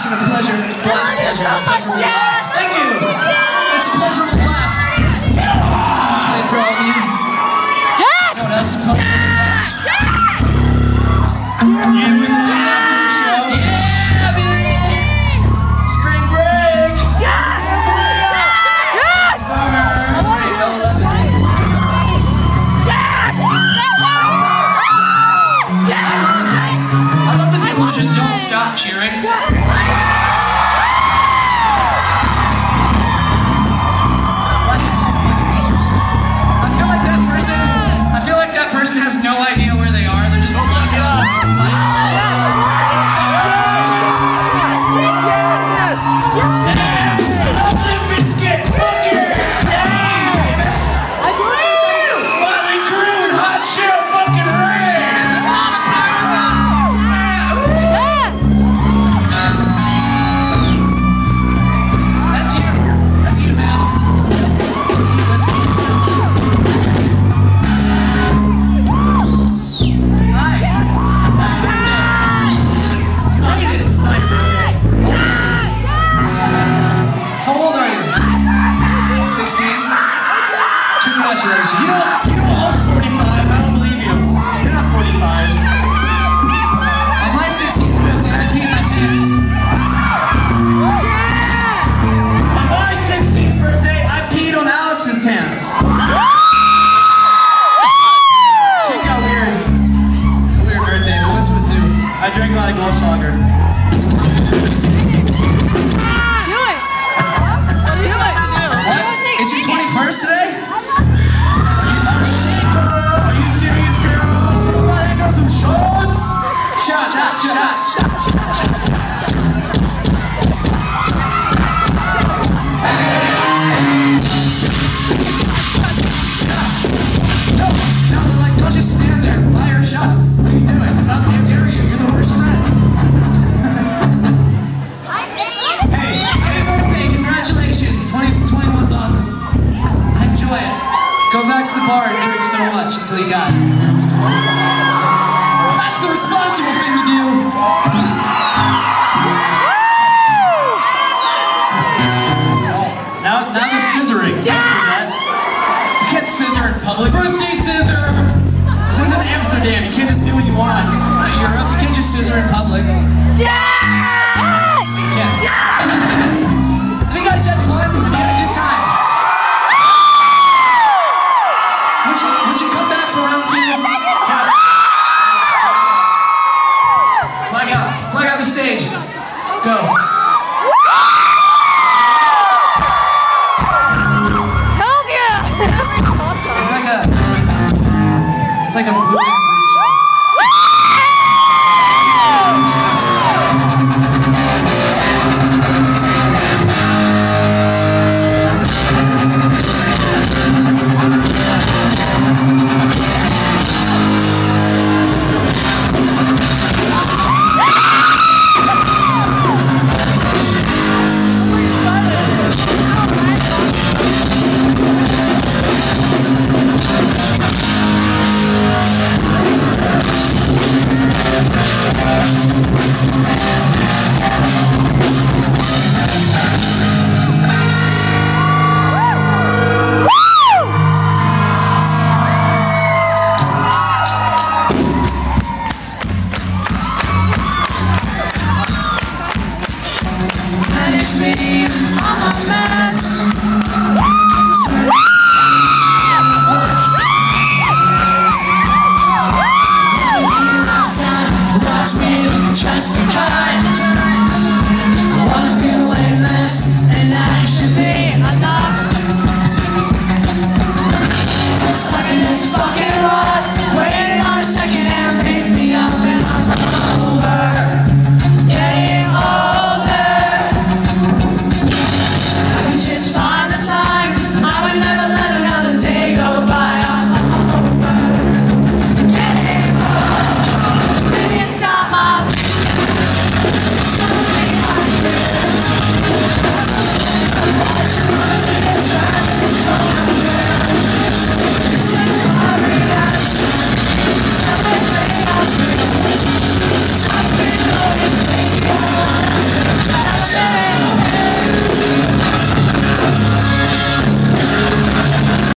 and a pleasurable blast. Thank you. It's a pleasurable blast. Played for all of you. No one else is playing for the blast. You and the after show. Yeah, bitch. Spring break. Summer. Spring break. Go 11. I love the people who just don't stop cheering. I feel like that person has no idea where they are. They're just walking up. Biscuit, fuckers, Motley Crue and Hot Shell fucking red. Is this not a That's you. That's you, man. That's you. That's what you sound like. Congratulations. You know, I'm 45. I don't believe you. You're not 45. On my 16th birthday, I peed my pants. On my 16th birthday, I peed on Alex's pants. Shit got weird. It's a weird birthday. We went to a zoo. I drank a lot of Ghost Lager. It's your 21st today? Shot. No, they're like, don't just stand there. Buy our shots. What are you doing? Stop, how dare you? You're the worst friend. Hey, happy birthday, congratulations. 21's awesome. I enjoy it. Go back to the bar and drink so much until you die. That's the responsible thing to do. Now they're scissoring. Don't do that. You can't scissor in public. Birthday scissor! This isn't Amsterdam. You can't just do what you want. It's not Europe. You can't just scissor in public. You can't. I think you guys had fun. You had a good time. Would you come back for round 2? Plug out the stage. Go.